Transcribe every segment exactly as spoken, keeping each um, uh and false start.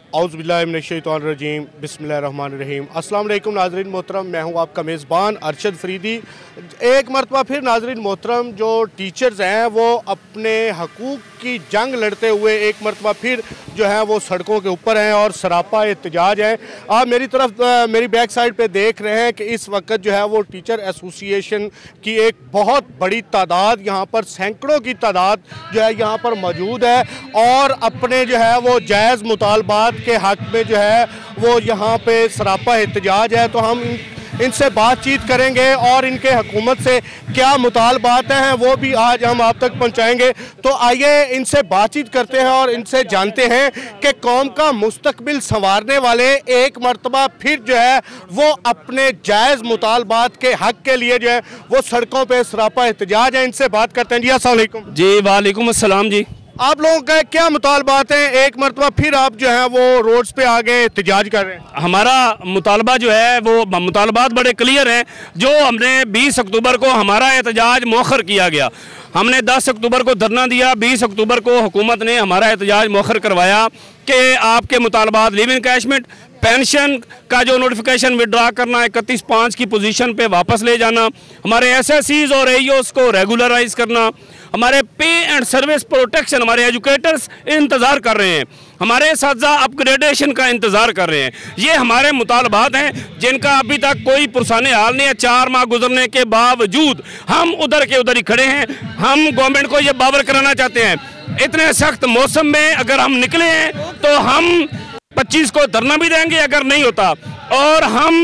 औज़ुबिल्लाहि मिनश्शैतानिर्रजीम बिस्मिल्लाहिर्रहमानिर्रहीम। अस्सलाम वालेकुम नाज़रीन मोहतरम, मैं हूं आपका मेज़बान अरशद फरीदी। एक मरतबा फिर नाज़रीन मोहतरम, जो टीचर्स हैं वो अपने हकूक़ की जंग लड़ते हुए एक मरतबा फिर जो है वो सड़कों के ऊपर हैं और सरापा एहतजाज है। आप मेरी तरफ मेरी बैक साइड पे देख रहे हैं कि इस वक्त जो है वो टीचर एसोसिएशन की एक बहुत बड़ी तादाद, यहाँ पर सैकड़ों की तादाद जो है यहाँ पर मौजूद है और अपने जो है वो जायज़ मुतालबात के हक में जो है वो यहाँ पे सरापा एहतजाज है। तो हम इनसे बातचीत करेंगे और इनके हुकूमत से क्या मुतालबात हैं वो भी आज हम आप तक पहुँचाएँगे। तो आइए इनसे बातचीत करते हैं और इनसे जानते हैं कि कौम का मुस्तकबिल संवारने वाले एक मरतबा फिर जो है वो अपने जायज़ मुतालबात के हक के लिए जो है वो सड़कों पर सरापा एहतजाज है। इनसे बात करते हैं। जी अस्सलाम वालेकुम। जी वालेकुम अस्सलाम। जी आप लोगों का क्या मुतालबात हैं? एक मरतबा फिर आप जो है वो रोड्स पे आ गए, एहतजाज कर रहे हैं। हमारा मुतालबा जो है वो मुतालबात बड़े क्लियर हैं। जो हमने बीस अक्टूबर को हमारा एहतजाज मौखर किया गया, हमने दस अक्टूबर को धरना दिया, बीस अक्टूबर को हुकूमत ने हमारा एहतजाज मौखर करवाया कि आपके मुतालबात लिव इनकैशमेंट, पेंशन का जो नोटिफिकेशन विड्रा करना, इकतीस पाँच की पोजीशन पे वापस ले जाना, हमारे एसएससीज और एईओस को रेगुलराइज करना, हमारे पे एंड सर्विस प्रोटेक्शन, हमारे एजुकेटर्स इंतज़ार कर रहे हैं, हमारे साथी अपग्रेडेशन का इंतज़ार कर रहे हैं। ये हमारे मुतालबात हैं जिनका अभी तक कोई पुरसाने हाल नहीं है। चार माह गुजरने के बावजूद हम उधर के उधर ही खड़े हैं। हम गवर्नमेंट को ये बावर कराना चाहते हैं, इतने सख्त मौसम में अगर हम निकले हैं तो हम पच्चीस को धरना भी देंगे अगर नहीं होता, और हम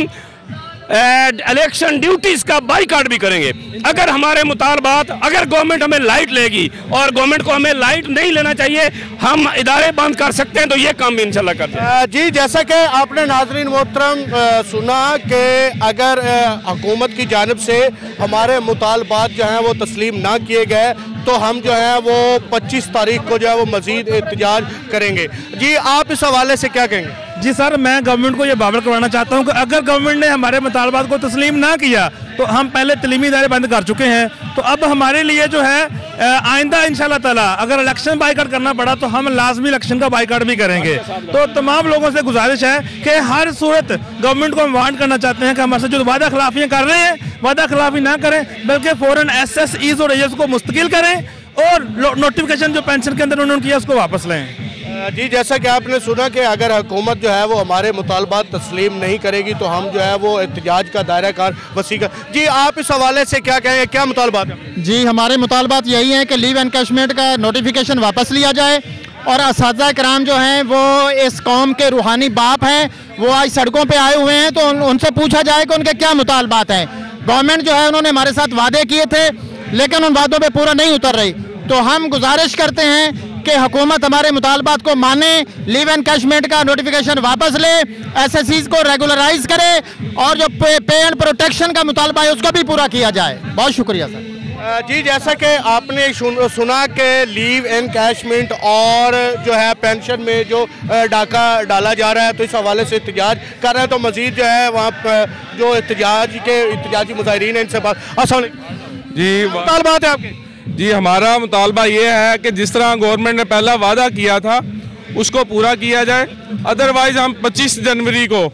इलेक्शन ड्यूटीज़ का बाइकाट भी करेंगे अगर हमारे मुतालबात, अगर गवर्नमेंट हमें लाइट लेगी और गवर्नमेंट को हमें लाइट नहीं लेना चाहिए, हम इदारे बंद कर सकते हैं, तो ये काम भी इंशाल्लाह करते हैं। जी जैसा कि आपने नाज़रीन मोहतरम सुना कि अगर हुकूमत की जानिब से हमारे मुतालबात जो हैं वो तस्लीम ना किए गए तो हम जो है वो पच्चीस तारीख को जो है वो मज़ीद एहतजाज करेंगे। जी आप इस हवाले से क्या कहेंगे? जी सर, मैं गवर्नमेंट को ये बावर करवाना चाहता हूँ कि अगर गवर्नमेंट ने हमारे मुतालबात को तस्लीम ना किया तो हम पहले तलीमी इदारे बंद कर चुके हैं, तो अब हमारे लिए जो है आइंदा इंशाल्लाह ताला अगर इलेक्शन बाइकाट करना पड़ा तो हम लाजमी इलेक्शन का बाइकाट भी करेंगे। तो तमाम लोगों से गुजारिश है कि हर सूरत गवर्नमेंट को हम वार्न करना चाहते हैं कि हमारे से जो वादा खिलाफियाँ कर रहे हैं, वादा खिलाफी ना करें, बल्कि फ़ौरन एस एस ईज और एस को मुस्तकिल करें और नोटिफिकेशन जो पेंशन के अंदर उन्होंने किया उसको वापस लें। जी जैसा कि आपने सुना कि अगर हुकूमत जो है वो हमारे मुतालबात तस्लीम नहीं करेगी तो हम जो है वो एहतजाज का दायरा कार वसी कर। जी आप इस हवाले से क्या कहेंगे, क्या मुतालबात है? जी हमारे मुतालबात यही हैं कि लीव एनकैशमेंट का नोटिफिकेशन वापस लिया जाए और असातिज़ा कराम जो हैं वो इस कौम के रूहानी बाप हैं, वो आज सड़कों पर आए हुए हैं, तो उन, उनसे पूछा जाए कि उनके क्या मुतालबात हैं। गवर्नमेंट जो है उन्होंने हमारे साथ वादे किए थे लेकिन उन वादों पर पूरा नहीं उतर रही, तो हम गुजारिश करते हैं कि हुकूमत हमारे मुतालबात को माने, लीव एनकैशमेंट का नोटिफिकेशन वापस ले, एसएससीज को रेगुलराइज करे और जो पे, पे एंड प्रोटेक्शन का मुतालबा है उसको भी पूरा किया जाए। बहुत शुक्रिया सर। जी जैसा कि आपने सुना कि लीव एनकैशमेंट और जो है पेंशन में जो डाका डाला जा रहा है तो इस हवाले से एहतजाज कर रहे हैं, तो मजीद जो है वहाँ जो एहतजाज के एहतजाजी मुजाहिरीन हैं इनसे बात। अस्सलाम वालेकुम। जी मुतालबात है आपके? जी हमारा मुतालबा ये है कि जिस तरह गवर्नमेंट ने पहला वादा किया था उसको पूरा किया जाए, अदरवाइज़ हम पच्चीस जनवरी को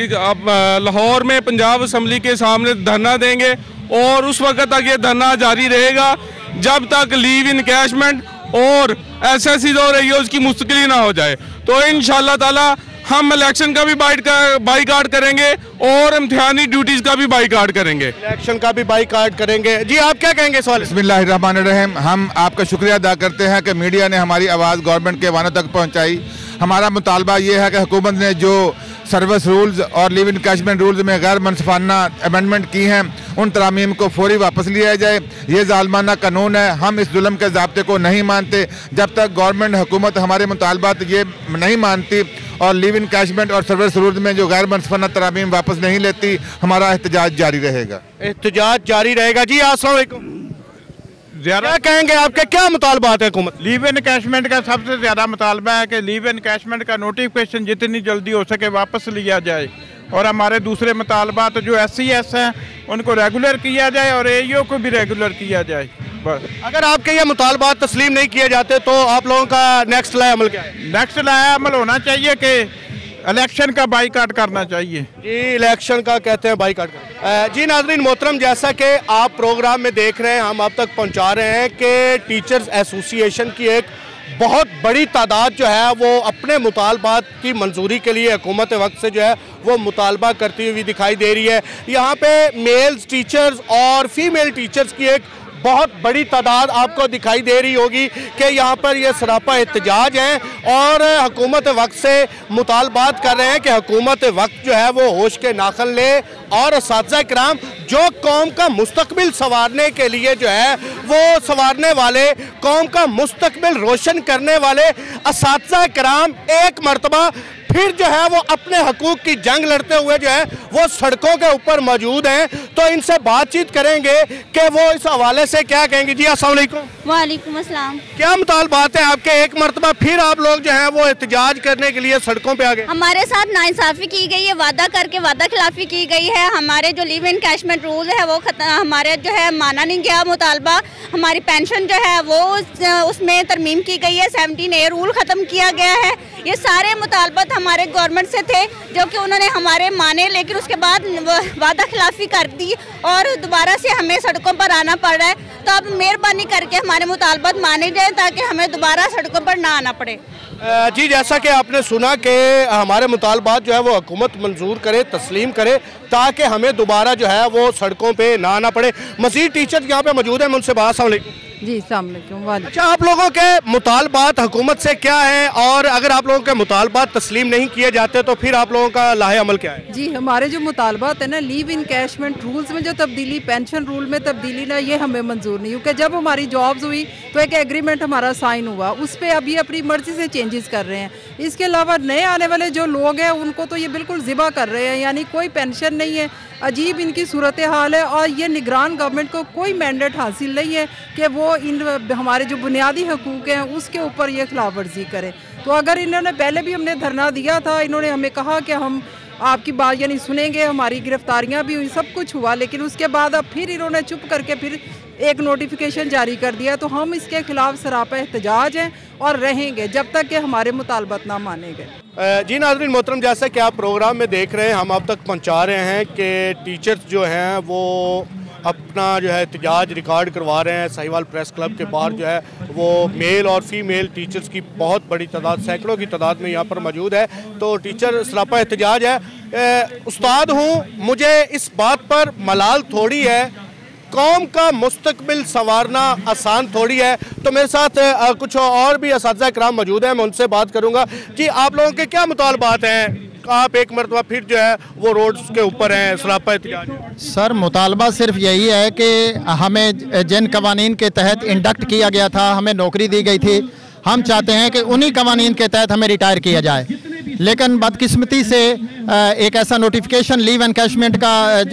लाहौर में पंजाब असम्बली के सामने धरना देंगे और उस वक्त तक ये धरना जारी रहेगा जब तक लीव इनकैशमेंट और एसएससी और एईओस की मुस्तकिली ना हो जाए। तो इंशाल्लाह ताला हम इलेक्शन का भी बाइकाट करेंगे और इम्तिहानी ड्यूटीज़ का भी बाइकाट करेंगे, इलेक्शन का भी बाइकाट करेंगे। जी आप क्या कहेंगे सवाल? बिस्मिल्लाहिर्रहमानिर्रहीम। हम आपका शुक्रिया अदा करते हैं कि मीडिया ने हमारी आवाज़ गवर्नमेंट के वानों तक पहुंचाई। हमारा मुतालबा ये है कि हुकूमत ने जो सर्विस रूल्स और लीव इनकैशमेंट रूल्स में गैर मनसफाना अमेंडमेंट की हैं उन तरामीम को फौरी वापस लिया जाए। ये जालमाना कानून है, हम इस जुल्म के ज़ाब्ते को नहीं मानते। जब तक गवर्नमेंट हुकूमत हमारे मुतालबात ये नहीं मानती और लीव इनकैशमेंट और सर्विस रूल्स में जो गैर मनसफाना तरामीम वापस नहीं लेती, हमारा एहतजाज जारी रहेगा। एहतजाज जारी रहेगा। जी अस्सलाम वालेकुम। क्या कहेंगे, आपके क्या मुतालबात है हुकूमत? लीव एनकैशमेंट का सबसे ज़्यादा मुतालबा है कि लीव एनकैशमेंट का नोटिफिकेशन जितनी जल्दी हो सके वापस लिया जाए और हमारे दूसरे मुतालबात जो एस सी एस हैं उनको रेगुलर किया जाए और एईओ को भी रेगुलर किया जाए। बस। अगर आपके ये मुतालबात तस्लीम नहीं किए जाते तो आप लोगों का नेक्स्ट लाया अमल क्या है? नेक्स्ट लाया अमल होना चाहिए कि इलेक्शन का बाइकाट करना चाहिए। जी, इलेक्शन का कहते हैं बाइकाट कर। जी नाज़रीन मोहतरम, जैसा कि आप प्रोग्राम में देख रहे हैं, हम आप तक पहुंचा रहे हैं कि टीचर्स एसोसिएशन की एक बहुत बड़ी तादाद जो है वो अपने मुतालबात की मंजूरी के लिए हुकूमत वक्त से जो है वो मुतालबा करती हुई दिखाई दे रही है। यहाँ पे मेल्स टीचर्स और फीमेल टीचर्स की एक बहुत बड़ी तादाद आपको दिखाई दे रही होगी कि यहाँ पर ये सरापा एहतजाज है और हुकूमत वक्त से मुतालबात कर रहे हैं कि हुकूमत वक्त जो है वो होश के नाखन ले और असातिज़ा किराम जो कौम का मुस्तकबिल संवारने के लिए जो है वो संवारने वाले, कौम का मुस्तकबिल रोशन करने वाले असातिज़ा किराम एक मरतबा फिर जो है वो अपने हकूक़ की जंग लड़ते हुए जो है वो सड़कों के ऊपर मौजूद हैं। तो इनसे बातचीत करेंगे कि वो इस हवाले से क्या कहेंगे। जी अस्सलाम वालेकुम। वालेकुम अस्सलाम। क्या मुतालबात है आपके? एक मरतबा फिर आप लोग जो है वो एहतजाज करने के लिए सड़कों पे आ गए। हमारे साथ नाइंसाफ़ी की गई है, वादा करके वादा खिलाफी की गई है। हमारे जो लीव इनकैशमेंट रूल है वो हमारे जो है माना नहीं गया मुतालबा। हमारी पेंशन जो है वो उसमें तरमीम की गई है, सेवनटीन ए रूल ख़त्म किया गया है। ये सारे मुतालबात हमारे गवर्नमेंट से थे जो कि उन्होंने हमारे माने, लेकिन उसके बाद वादा खिलाफी कर दी और दोबारा से हमें सड़कों पर आना पड़ रहा है। तो अब मेहरबानी करके हमारे मुतालबात माने जाए ताकि हमें दोबारा सड़कों पर ना आना पड़े। जी, जैसा कि आपने सुना कि हमारे मुतालबात जो है वो हुकूमत मंजूर करे, तस्लीम करे ताकि हमें दोबारा जो है वो सड़कों पे ना आना पड़े। मज़ीद टीचर यहाँ पे मौजूद हैं, उनसे बात। अस्सलाम वालेकुम। जी अस्सलाम वालेकुम। अच्छा, आप लोगों के मुतालबात हुकूमत से क्या है और अगर आप लोगों के मुतालबात तस्लीम नहीं किए जाते तो फिर आप लोगों का लाहे अमल क्या है? जी, हमारे जो मुतालबात है ना, लीव इनकैशमेंट रूल्स में जो तब्दीली, पेंशन रूल में तब्दीली ना, ये हमें मंजूर नहीं, क्योंकि जब हमारी जॉब्स हुई तो एक एग्रीमेंट हमारा साइन हुआ, उस पर अभी अपनी मर्जी से चेंजेस कर रहे हैं। इसके अलावा नए आने वाले जो लोग हैं उनको तो ये बिल्कुल ज़िबा कर रहे हैं, यानी कोई पेंशन नहीं है। अजीब इनकी सूरत हाल है और ये निगरान गवर्नमेंट को कोई मैंडेट हासिल नहीं है कि वो इन हमारे जो बुनियादी हकूक़ हैं उसके ऊपर ये खिलाफ वर्जी करे। तो अगर इन्होंने पहले भी हमने धरना दिया था, इन्होंने हमें कहा कि हम आपकी बात यानी सुनेंगे, हमारी गिरफ्तारियां भी हुई, सब कुछ हुआ, लेकिन उसके बाद अब फिर इन्होंने चुप करके फिर एक नोटिफिकेशन जारी कर दिया। तो हम इसके खिलाफ सरापा एहतजाज हैं और रहेंगे जब तक कि हमारे मुतालबात ना माने गए। जी नाज़रीन मोहतरम, जैसा कि आप प्रोग्राम में देख रहे हैं, हम आप तक पहुंचा रहे हैं कि टीचर्स जो हैं वो अपना जो है एहतजाज रिकॉर्ड करवा रहे हैं। साहिवाल प्रेस क्लब के बाहर जो है वो मेल और फीमेल टीचर्स की बहुत बड़ी तादाद, सैकड़ों की तादाद में यहाँ पर मौजूद है। तो टीचर सरापा एहतजाज है। ए, उस्ताद हूँ, मुझे इस बात पर मलाल थोड़ी है, कौम का मुस्तकबिल संवारना आसान थोड़ी है। तो मेरे साथ आ, कुछ और भी असातिज़ा किराम मौजूद हैं, मैं उनसे बात करूँगा। जी, आप लोगों के क्या मुतालबात हैं? आप एक मरतबा फिर जो है वो रोड्स के ऊपर हैं, सरापा एहतजाज है। सर, मुतालबा सिर्फ यही है कि हमें जिन कवानीन के तहत इंडक्ट किया गया था, हमें नौकरी दी गई थी, हम चाहते हैं कि उन्हीं कवानीन के तहत हमें रिटायर किया जाए। लेकिन बदकिस्मती से एक ऐसा नोटिफिकेशन लीव एनकैशमेंट का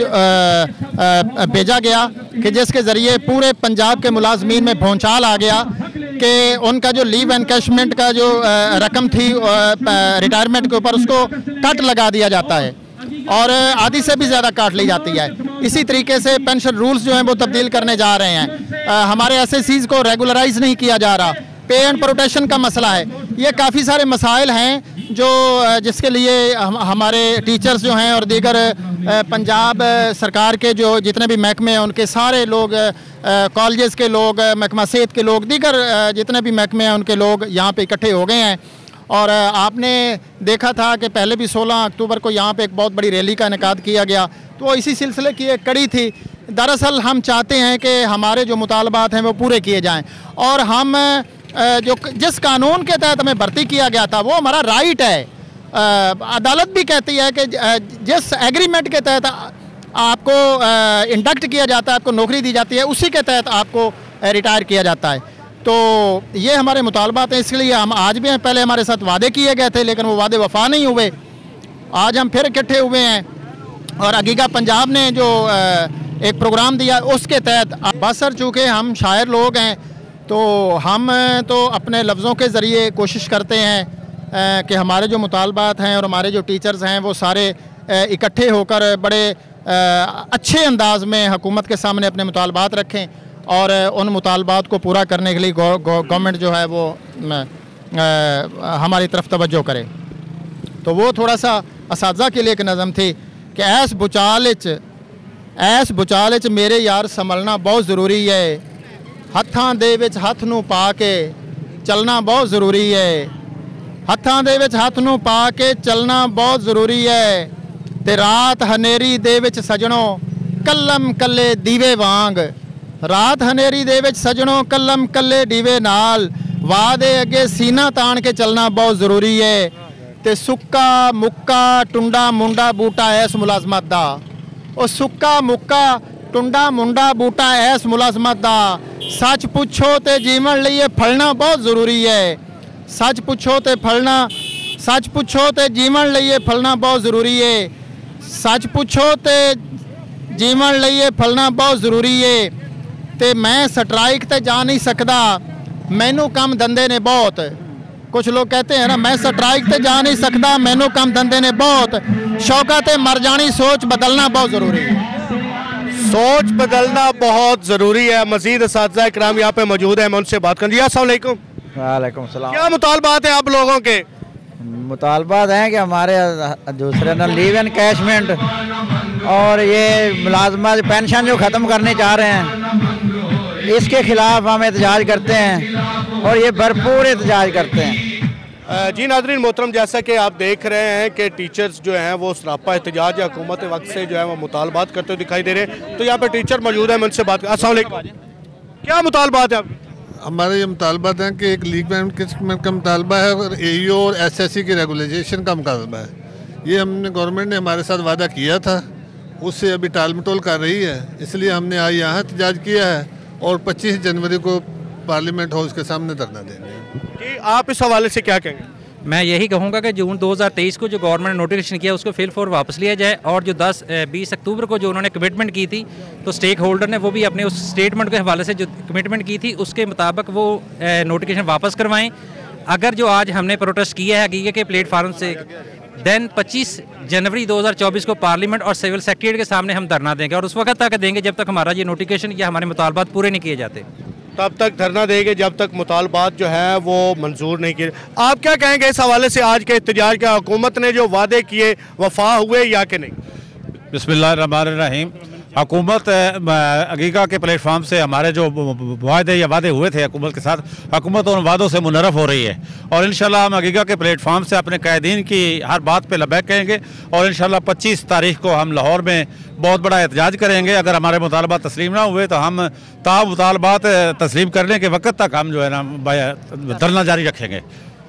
भेजा गया कि जिसके ज़रिए पूरे पंजाब के मुलाजमीन में भौचाल आ गया कि उनका जो लीव एनकैशमेंट का जो रकम थी रिटायरमेंट के ऊपर, उसको कट लगा दिया जाता है और आधी से भी ज़्यादा काट ली जाती है। इसी तरीके से पेंशन रूल्स जो हैं वो तब्दील करने जा रहे हैं। आ, हमारे एस एस सीज़ को रेगुलराइज नहीं किया जा रहा। पे एंड प्रोटेक्शन का मसला है। ये काफ़ी सारे मसाइल हैं जो जिसके लिए हम, हमारे टीचर्स जो हैं और दीगर पंजाब सरकार के जो जितने भी महकमे हैं उनके सारे लोग, कॉलेजेस के लोग, महकमा सेहत के लोग, दीगर जितने भी महकमे हैं उनके लोग यहाँ पे इकट्ठे हो गए हैं। और आपने देखा था कि पहले भी सोलह अक्टूबर को यहाँ पे एक बहुत बड़ी रैली का इनेकाद किया गया, तो इसी सिलसिले की एक कड़ी थी। दरअसल हम चाहते हैं कि हमारे जो मुतालबात हैं वो पूरे किए जाएँ और हम जो जिस कानून के तहत हमें भर्ती किया गया था वो हमारा राइट है। अदालत भी कहती है कि जिस एग्रीमेंट के तहत आपको इंडक्ट किया जाता है, आपको नौकरी दी जाती है, उसी के तहत आपको रिटायर किया जाता है। तो ये हमारे मुतालबात हैं, इसलिए हम आज भी हैं। पहले हमारे साथ वादे किए गए थे लेकिन वो वादे वफा नहीं हुए। आज हम फिर इकट्ठे हुए हैं और अगीगा पंजाब ने जो एक प्रोग्राम दिया उसके तहत बस सर, चूँकि हम शायर लोग हैं तो हम तो अपने लफ्ज़ों के ज़रिए कोशिश करते हैं कि हमारे जो मुतालबात हैं और हमारे जो टीचर्स हैं वो सारे इकट्ठे होकर बड़े अच्छे अंदाज में हुकूमत के सामने अपने मुतालबात रखें। और उन मुतालबात को पूरा करने के लिए गवर्नमेंट जो है वो आ, हमारी तरफ तवज्जो करे। तो वो थोड़ा सा असातिज़ा के लिए एक नज़म थी कि ऐस बुचाल च ऐस बुचाल च मेरे यार संभलना बहुत ज़रूरी है, हत्थां दे विच हत्थ नूं पा के चलना बहुत ज़रूरी है, हत्थां दे विच हत्थ नूं पा के चलना बहुत ज़रूरी है, ते रात हनेरी दे विच सजणों कल्लम कल्ले दीवे वांग, रात हनेरी दे विच सजणों कल्लम कल्ले दीवे नाल, वादे अगे सीना तान के चलना बहुत ज़रूरी है, ते सुक्का मुक्का टुंडा मुंडा बूटा ऐस मुलाजमत दा, और सुक्का मुक्का टुंडा मुंडा बूटा ऐस मुलाजमत दा, सच पुछो ते जीवन लिए फलना बहुत ज़रूरी है, सच पुछो ते फलना सच पुछो ते जीवन लिए फलना बहुत ज़रूरी है, सच पुछो ते जीवन लिए फलना बहुत ज़रूरी है, ते मैं स्ट्राइक ते जा नहीं सकता, मैनू कम धंधे ने बहुत। कुछ लोग कहते हैं ना मैं स्ट्राइक ते जा नहीं सकता, मैनू कम धंधे ने बहुत, शौकत मर जानी सोच बदलना बहुत ज़रूरी है। सोच बदलना बहुत ज़रूरी है। मज़ीद असातिज़ा इकराम यहाँ पे मौजूद है, मैं उनसे बात करूँ। जी अस्सलाम वालेकुम। वालेकुम सलाम। क्या मुतालबात है आप लोगों के? मुतालबात हैं कि हमारे दूसरे ना लीव एनकैशमेंट और ये मुलाजमत पेंशन जो ख़त्म करने चाह रहे हैं, इसके ख़िलाफ़ हम एहतजाज करते हैं और ये भरपूर एहतजाज करते हैं। जी नाज़रीन मोहतरम, जैसा कि आप देख रहे हैं कि टीचर्स जो हैं वो सरापा एहतजाज या हुकूमत वक्त से जो है वो मुतालबात करते हुए दिखाई दे रहे हैं। तो यहाँ पे टीचर मौजूद है, मैं उनसे बात। अस्सलाम वालेकुम, क्या मुतालबात है आपके? हमारे ये मुतालबात हैं कि एक लीग एनकैशमेंट का मुतालबा है और ए ई ओ और एस एस सी की रेगुलेशन का मुतालबा है। ये हमने गवर्नमेंट ने हमारे साथ वादा किया था, उससे अभी टाल मटोल कर रही है, इसलिए हमने आज यहाँ एहतजाज किया है और पच्चीस जनवरी को पार्लियामेंट हाउस के सामने धरना देंगे। जी आप इस हवाले से क्या कहेंगे? मैं यही कहूँगा कि जून दो हज़ार तेईस को जो गवर्नमेंट ने नोटिफिकेशन किया उसको फिल फॉर वापस लिया जाए, और जो दस बीस अक्टूबर को जो उन्होंने कमिटमेंट की थी तो स्टेक होल्डर ने वो भी अपने उस स्टेटमेंट के हवाले से जो कमिटमेंट की थी उसके मुताबिक वो नोटिफिकेशन वापस करवाएं। अगर जो आज हमने प्रोटेस्ट किया है हकीकत के प्लेटफार्म से, देन पच्चीस जनवरी दो हज़ार चौबीस को पार्लियामेंट और सिविल सेक्रेटरी के सामने हम धरना देंगे, और उस वक्त तक देंगे जब तक हमारा ये नोटिफिकेशन या हमारे मुतालबात पूरे नहीं किए जाते। तब तक धरना देंगे जब तक मुतालबात जो है वो मंजूर नहीं किए। आप क्या कहेंगे इस हवाले से आज के एहतजाज का? हुकूमत ने जो वादे किए वफा हुए या कि नहीं? बिस्मिल्लाहिर्रहमानिर्रहीम। हुकूमत अकीका के प्लेटफार्म से हमारे जो वादे या वादे हुए थे हुकूमत के साथ, हुकूमत उन वादों से मुनरफ हो रही है, और इंशाल्लाह हम अकीका के प्लेटफार्म से अपने कायदीन की हर बात पे लबैक कहेंगे, और इंशाल्लाह पच्चीस तारीख को हम लाहौर में बहुत बड़ा एहतजाज करेंगे। अगर हमारे मुतालबात तस्लीम ना हुए तो हम ता मुतालबात तस्लीम करने के वक्त तक हम जो है ना धरना जारी रखेंगे।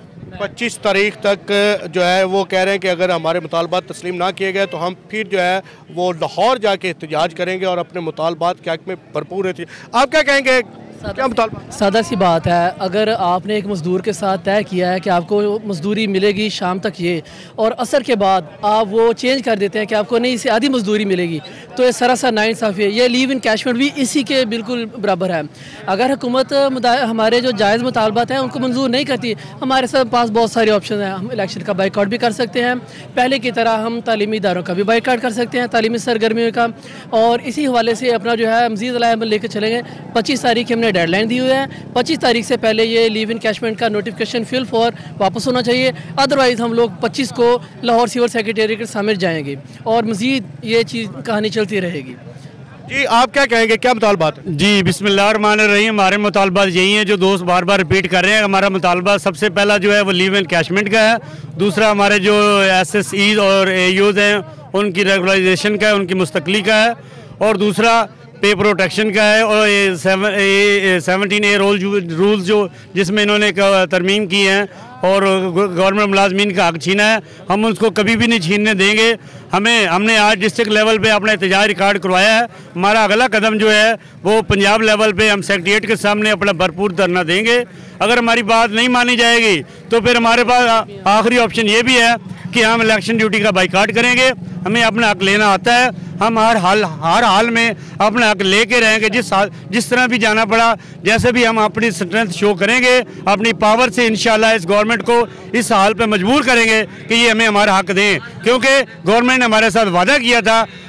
पच्चीस तारीख तक जो है वो कह रहे हैं कि अगर हमारे मुतालबात तस्लीम ना किए गए तो हम फिर जो है वो लाहौर जाके एहतजाज करेंगे और अपने मुतालबात के हक में भरपूर है। आप क्या कहेंगे, क्या मुतालबा? सादा सी बात है, अगर आपने एक मज़दूर के साथ तय किया है कि आपको मज़दूरी मिलेगी शाम तक ये, और असर के बाद आप वो चेंज कर देते हैं कि आपको नहीं इससे आधी मज़दूरी मिलेगी, तो ये सरासर नाइंसाफ़ी है। ये लीव इनकैशमेंट भी इसी के बिल्कुल बराबर है। अगर हुकूमत हमारे जो जायज़ मुतालबात हैं उनको मंजूर नहीं करती, हमारे साथ पास बहुत सारे ऑप्शन हैं। हम इलेक्शन का बाइकआउट भी कर सकते हैं, पहले की तरह हम तालीमी इदारों का भी बाइकआउट कर सकते हैं, तालीमी सरगर्मियों का, और इसी हवाले से अपना जो है मज़ीद अमल लेकर चलेंगे। पच्चीस तारीख हमने डेडलाइन दी हुई है, पच्चीस तारीख से पहले ये लीव इनकैशमेंट का नोटिफिकेशन फिल फॉर वापस होना चाहिए, अदरवाइज़ हम लोग पच्चीस को लाहौर सिविल सेक्रेटेरिएट के सामने जाएंगे और मज़ीद ये चीज़ कहानी चलती रहेगी। जी आप क्या कहेंगे, क्या मुतालबात है? जी बिस्मिल्लाहिर्रहमानिर्रहीम। हमारे मुतालबात यही हैं जो दोस्त बार बार रिपीट कर रहे हैं। हमारा मुतालबा सबसे पहला जो है वो लीव एनकैशमेंट का है, दूसरा हमारे जो एस एस ईज और ए यूज़ हैं उनकी रेगुलराइजेशन का है, उनकी मुस्तकली का है, और दूसरा पे प्रोटेक्शन का है, और ये seven A seventeen A role rules जो जिसमें इन्होंने तरमीम की हैं और गवर्नमेंट मुलाजमीन का हक छीना है, हम उसको कभी भी नहीं छीनने देंगे। हमें हमने आज डिस्ट्रिक्ट लेवल पे अपना एहतजाज रिकॉर्ड करवाया है। हमारा अगला कदम जो है वो पंजाब लेवल पे हम सेक्रेटेरिएट के सामने अपना भरपूर धरना देंगे। अगर हमारी बात नहीं मानी जाएगी तो फिर हमारे पास आखिरी ऑप्शन ये भी है कि हम इलेक्शन ड्यूटी का बाइकआउट करेंगे। हमें अपना हक लेना आता है, हम हर हाल हर हाल में अपना हक लेके रहेंगे, जिस जिस तरह भी जाना पड़ा, जैसे भी हम अपनी स्ट्रेंथ शो करेंगे, अपनी पावर से इंशाल्लाह इस गवर्नमेंट को इस हाल पे मजबूर करेंगे कि ये हमें हमारा हक दें, क्योंकि गवर्नमेंट ने हमारे साथ वादा किया था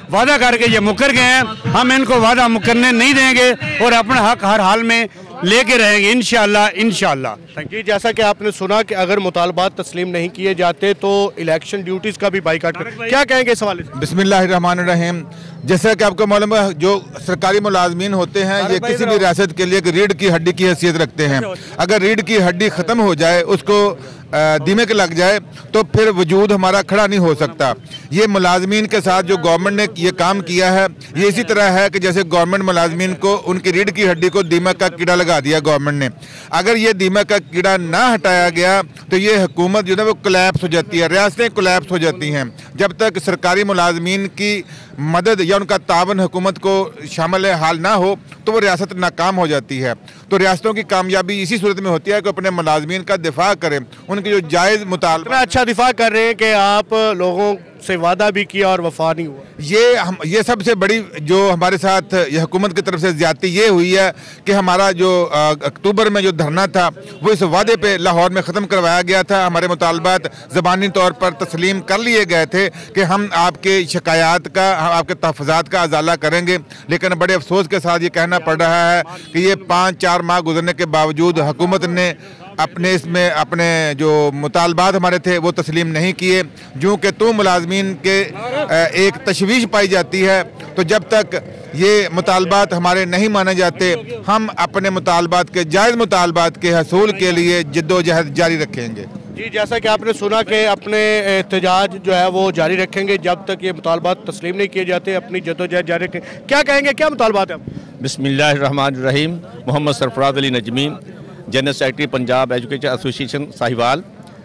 वादा करके ये मुकर गए हैं, हम इनको वादा मुकरने नहीं देंगे और अपना हक हर हाल में लेके रहेंगे इंशाअल्लाह इंशाअल्लाह। जी, जैसा कि आपने सुना कि अगर मुतालबात तस्लीम नहीं किए जाते तो इलेक्शन ड्यूटीज़ का भी बाइकाट कर, क्या कहेंगे इस हवाले से? बिस्मिल्लाहिर्रहमानिर्रहीम। जैसा कि आपको मालूम है, जो सरकारी मुलाजमीन होते हैं ये किसी भी रियासत के लिए एक रीढ़ की हड्डी की हैसियत रखते हैं। अगर रीढ़ की हड्डी ख़त्म हो जाए, उसको दीमक लग जाए, तो फिर वजूद हमारा खड़ा नहीं हो सकता। ये मुलाजमीन के साथ जो गवर्नमेंट ने ये काम किया है, ये इसी तरह है कि जैसे गवर्नमेंट मुलाजमीन को उनकी रीढ़ की हड्डी को दीमक का कीड़ा लगा दिया गवर्नमेंट ने। अगर ये दीमक का कीड़ा ना हटाया गया तो ये हुकूमत जो है वो कोलैप्स हो जाती है, रियासतें कोलैप्स हो जाती हैं। जब तक सरकारी मुलाजमीन की मदद या उनका तावन हुकूमत को शामिल हाल ना हो तो वो रियासत नाकाम हो जाती है। तो रियासतों की कामयाबी इसी सूरत में होती है कि अपने मुलाजमीन का दिफा करें, उनकी जो जायज़ मुतालबा। इतना अच्छा दिफा कर रहे हैं कि आप लोगों से वादा भी किया और वफा नहीं हुआ। ये हम ये सबसे बड़ी जो हमारे साथ ये हुकूमत की तरफ से ज्यादती ये हुई है कि हमारा जो अक्टूबर में जो धरना था वो इस वादे पे लाहौर में ख़त्म करवाया गया था। हमारे मुतालबात ज़बानी तौर पर तस्लीम कर लिए गए थे कि हम आपके शिकायत का, हम आपके तहफ़्फ़ुज़ात का अजाला करेंगे, लेकिन बड़े अफसोस के साथ ये कहना पड़ रहा है कि ये पाँच चार माह गुजरने के बावजूद हुकूमत ने अपने इसमें अपने जो मुतालबात हमारे थे वो तस्लीम नहीं किए। जो कि तो मुलाजमीन के एक तशवीश पाई जाती है, तो जब तक ये मुतालबात हमारे नहीं माने जाते हम अपने मुतालबात के जायज़ मुतालबात के हसूल के लिए जिद्दोजहद जारी रखेंगे। जी, जैसा कि आपने सुना कि अपने एहतजाज जो है वो जारी रखेंगे जब तक ये मुतालबात तस्लीम नहीं किए जाते, अपनी जद्दोजहद जारी रखेंगे। क्या कहेंगे, क्या मुतालबात है? बिस्मिल्लाहिर्रहमानिर्रहीम। Mohammad Sarfraz Ali Najmi, general secretary Punjab education association Sahiwal.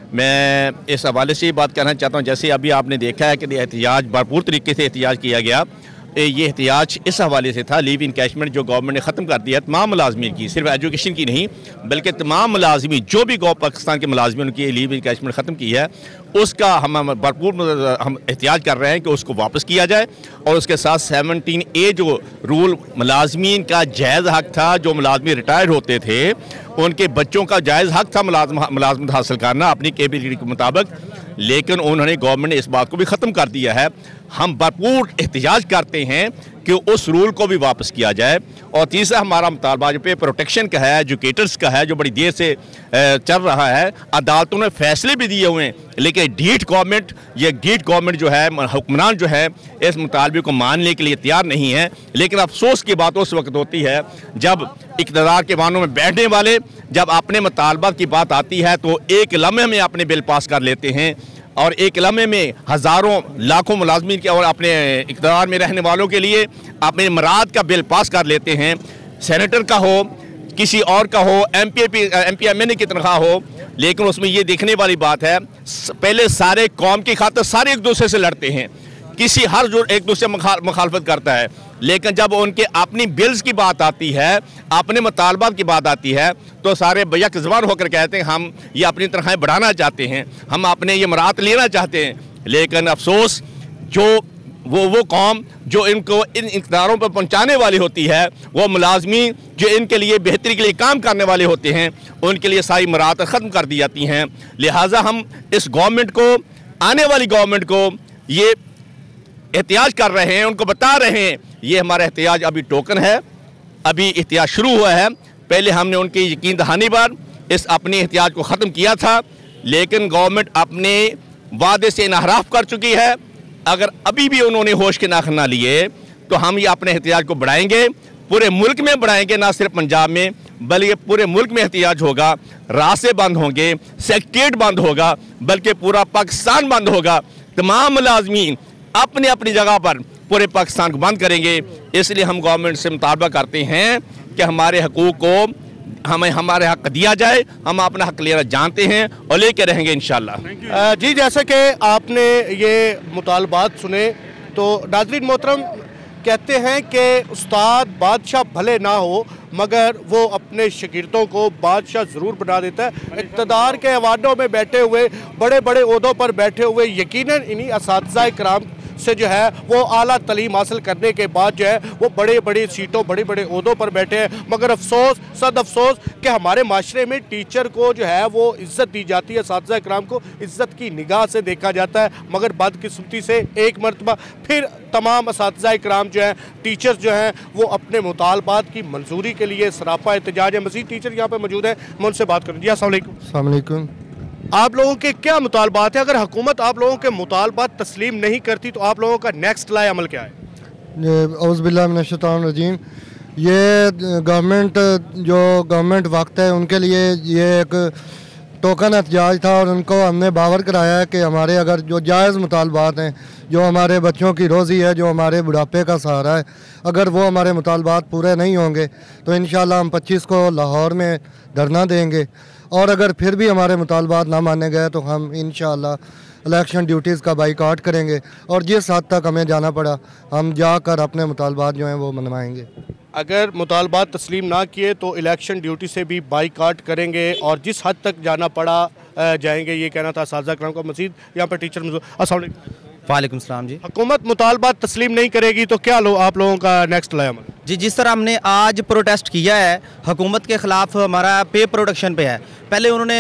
मैं इस हवाले से ये बात कहना चाहता हूँ, जैसे अभी आपने देखा है कि एहतियाज भरपूर तरीके से एहतियाज किया गया। ये एहतियाज इस हवाले से था, लीव इनकैशमेंट जो गवर्नमेंट ने ख़त्म कर दिया तमाम मुलाजमीन की, सिर्फ एजुकेशन की नहीं बल्कि तमाम मुलाजमीन जो भी गौ पाकिस्तान के मुलाजमीन की लीव इनकैशमेंट ख़त्म की है, उसका हम भरपूर हम एहतियाज कर रहे हैं कि उसको वापस किया जाए। और उसके साथ सेवनटीन ए जो रूल मुलाजमीन का जायज़ हक था, जो मुलाजमी रिटायर होते थे उनके बच्चों का जायज़ हक था मुलाजमत हासिल करना अपनी कैपेबिलिटी के मुताबिक, लेकिन उन्होंने गवर्नमेंट ने इस बात को भी ख़त्म कर दिया है। हम भरपूर एहतजाज करते हैं कि उस रूल को भी वापस किया जाए। और तीसरा हमारा मुतालबा जो पे प्रोटेक्शन का है, एजुकेटर्स का है, जो बड़ी देर से चल रहा है। अदालतों ने फैसले भी दिए हुए हैं, लेकिन ढीठ गवर्नमेंट ये ढीठ गवर्नमेंट जो है, हुक्मरान जो है, इस मुतालबे को मानने के लिए तैयार नहीं है। लेकिन अफसोस की बात उस वक्त होती है जब इक़्तिदार के वानों में बैठने वाले जब अपने मुतालबात की बात आती है तो एक लम्हे में अपने बिल पास कर लेते हैं, और एक लम्हे में हज़ारों लाखों मुलाजमीन के और अपने इक़्तिदार में रहने वालों के लिए अपने मराद का बिल पास कर लेते हैं। सेनेटर का हो, किसी और का हो, M P M P M N A की तनख्वाह हो, लेकिन उसमें ये देखने वाली बात है पहले सारे कौम की खातिर सारे एक दूसरे से लड़ते हैं, किसी हर जो एक दूसरे मुखालफत करता है, लेकिन जब उनके अपनी बिल्स की बात आती है, अपने मुतालबात की बात आती है, तो सारे यक ज़बान होकर कहते हैं हम ये अपनी तनख्वाहें बढ़ाना चाहते हैं, हम अपने ये मरात लेना चाहते हैं। लेकिन अफसोस जो वो वो कौम जो इनको इन इक़्तिदारों पर पहुंचाने वाली होती है, वो मुलाजमीन जो इनके लिए बेहतरी के लिए काम करने वाले होते हैं, उनके लिए सारी मरात ख़त्म कर दी जाती हैं। लिहाजा हम इस गवर्नमेंट को, आने वाली गवर्नमेंट को ये एहतियाज कर रहे हैं, उनको बता रहे हैं ये हमारा एहतियाज अभी टोकन है, अभी एहतियाज शुरू हुआ है। पहले हमने उनकी यकीन दहानी पर इस अपने एहतियाज को ख़त्म किया था, लेकिन गवर्नमेंट अपने वादे से इनहराफ कर चुकी है। अगर अभी भी उन्होंने होश के नाखन ना लिए तो हम ये अपने एहतियाज को बढ़ाएंगे, पूरे मुल्क में बढ़ाएंगे, ना सिर्फ पंजाब में बल्कि पूरे मुल्क में एहतियाज होगा। रास्ते बंद होंगे, सेक्रेटरीट बंद होगा, बल्कि पूरा पाकिस्तान बंद होगा। तमाम मुलाजमीन अपनी अपनी जगह पर पूरे पाकिस्तान को बंद करेंगे। इसलिए हम गवर्नमेंट से मुतालबा करते हैं कि हमारे हकूक़ को हमें हमारे हक दिया जाए। हम अपना हक लेना जानते हैं और लेके रहेंगे इंशाल्लाह। जी, जैसे कि आपने ये मुतालबात सुने तो नाज़रीन मोहतरम कहते हैं कि उस्ताद बादशाह भले ना हो मगर वो अपने शागिर्दों को बादशाह ज़रूर बना देता है। इक़्तिदार के ऐवानों में बैठे हुए, बड़े बड़े ओहदों पर बैठे हुए, यकीनन इन्हीं असातिज़ा-ए-किराम से जो है वो आला तलीम हासिल करने के बाद जो है वो बड़े बड़े सीटों बड़े बड़े ओहदों पर बैठे हैं। मगर अफसोस सद अफसोस कि हमारे माशरे में टीचर को जो है वो इज़्ज़त दी जाती है, असातिज़ा इकराम को इज़्ज़त की निगाह से देखा जाता है। मगर बदकिस्मती से एक मरतबा फिर तमाम असातिज़ा इकराम जो हैं, टीचर्स जो हैं, वो अपने मुतालबात की मंजूरी के लिए सरापा एहतजाज है। मज़ीद टीचर यहाँ पर मौजूद है, मैं उनसे बात करूँ। जी अस्सलाम वालेकुम। अस्सलाम वालेकुम। आप लोगों के क्या मुतालबात है? अगर हुकूमत आप लोगों के मुतालबात तस्लीम नहीं करती तो आप लोगों का नेक्स्ट लाए अमल क्या है? औज़ुबिल्लाहि मिनश्शैतानिर्रजीम, ये गवर्नमेंट जो गवर्नमेंट वक्त है उनके लिए ये एक टोकन एहतजाज था और उनको हमने बावर कराया है कि हमारे अगर जो जायज़ मुतालबात हैं, जो हमारे बच्चों की रोज़ी है, जो हमारे बुढ़ापे का सहारा है, अगर वो हमारे मुतालबात पूरे नहीं होंगे तो इंशाल्लाह हम पच्चीस को लाहौर में धरना देंगे। और अगर फिर भी हमारे मुतालबात ना माने गए तो हम इंशाल्लाह इलेक्शन ड्यूटीज़ का बाइकआउट करेंगे और जिस हद तक हमें जाना पड़ा हम जाकर अपने मुतालबात जो हैं वो मनवाएंगे। अगर मुतालबात तस्लीम ना किए तो इलेक्शन ड्यूटी से भी बाइकआउट करेंगे और जिस हद तक जाना पड़ा जाएंगे, ये कहना था असातिज़ा इकराम का। मज़ीद यहाँ पर टीचर मौजूद। अस्सलाम वालेकुम। वालेकुम सलाम जी। हुकूमत मुतालबात तस्लीम नहीं करेगी तो क्या लो आप लोगों का नेक्स्ट लाए अमल? जी, जिस तरह हमने आज प्रोटेस्ट किया है हुकूमत के ख़िलाफ़, हमारा पे प्रोडक्शन पे है। पहले उन्होंने